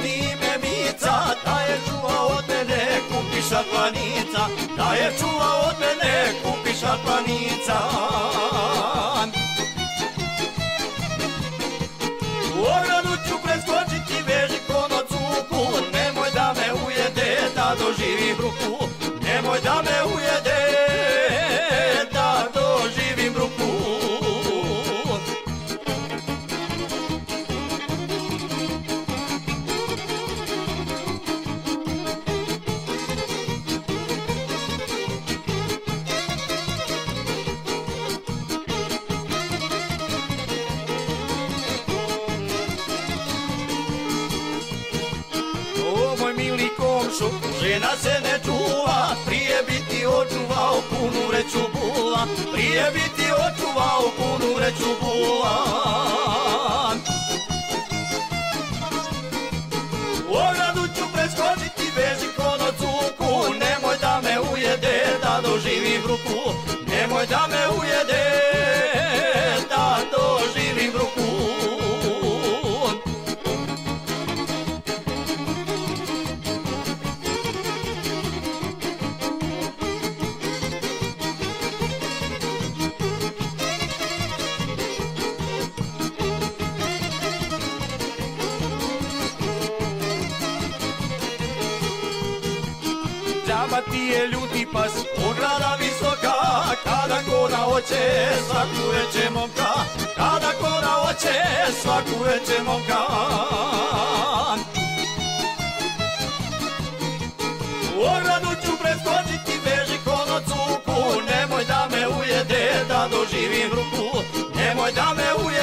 zvoni me Mica, da je čuva od mene kupi šarplanica, da je čuva od mene kupi šarplanica. U ogradu ću preskočiti veži konocuku, nemoj da me ujede da doživim bruku, nemoj da me ujede da doživim bruku. Žena se ne čuva, prije bi ti očuvao punu vreću bula, prije bi ti očuvao punu vreću bula. U ogradu ću preskočiti veži konocuku, nemoj da me ujede da doživim bruku, nemoj da me ujede da doživim bruku. Džaba ti je ljuti pas, ograda visoka, kada kona hoće svaku veće momka, kada kona hoće svaku veće momka. U ogradu ću preskočiti veži konocuku, nemoj da me ujede da doživim bruku, nemoj da me ujede